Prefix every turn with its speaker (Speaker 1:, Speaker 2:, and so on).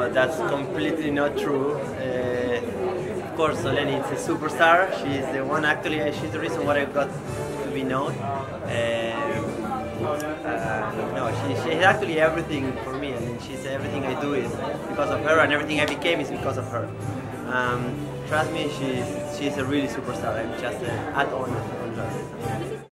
Speaker 1: No, that's completely not true. Of course, Solenn is a superstar. She's the one, actually, she's the reason why I got to be known. No, she's actually everything for me. I mean, she's everything I do is because of her, and everything I became is because of her. Trust me, she's a really superstar. I'm just an add-on on her.